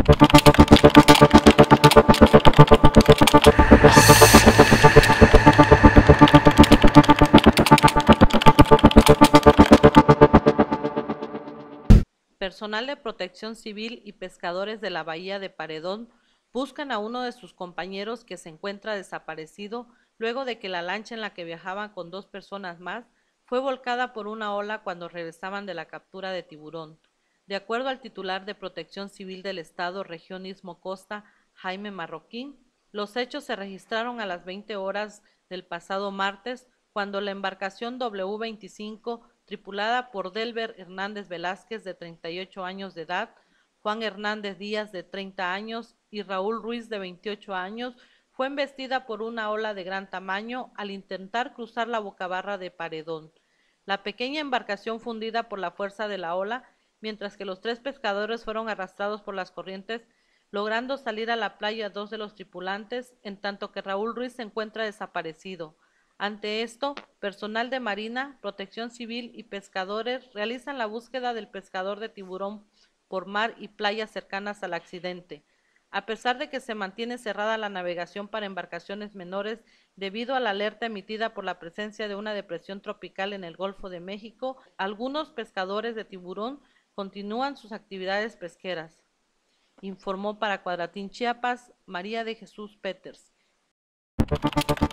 Personal de Protección Civil y pescadores de la bahía de Paredón buscan a uno de sus compañeros que se encuentra desaparecido luego de que la lancha en la que viajaban con 2 personas más fue volcada por una ola cuando regresaban de la captura de tiburón. De acuerdo al titular de Protección Civil del Estado, Región Istmo Costa, Jaime Marroquín, los hechos se registraron a las 20 horas del pasado martes, cuando la embarcación W25, tripulada por Delber Hernández Velázquez, de 38 años de edad, Juan Hernández Díaz, de 30 años, y Raúl Ruiz, de 28 años, fue embestida por una ola de gran tamaño al intentar cruzar la bocabarra de Paredón. La pequeña embarcación fue hundida por la fuerza de la ola, mientras que los 3 pescadores fueron arrastrados por las corrientes, logrando salir a la playa 2 de los tripulantes, en tanto que Raúl Ruiz se encuentra desaparecido. Ante esto, personal de Marina, Protección Civil y pescadores realizan la búsqueda del pescador de tiburón por mar y playas cercanas al accidente. A pesar de que se mantiene cerrada la navegación para embarcaciones menores debido a la alerta emitida por la presencia de una depresión tropical en el Golfo de México, algunos pescadores de tiburón continúan sus actividades pesqueras. Informó para Cuadratín Chiapas María de Jesús Peters.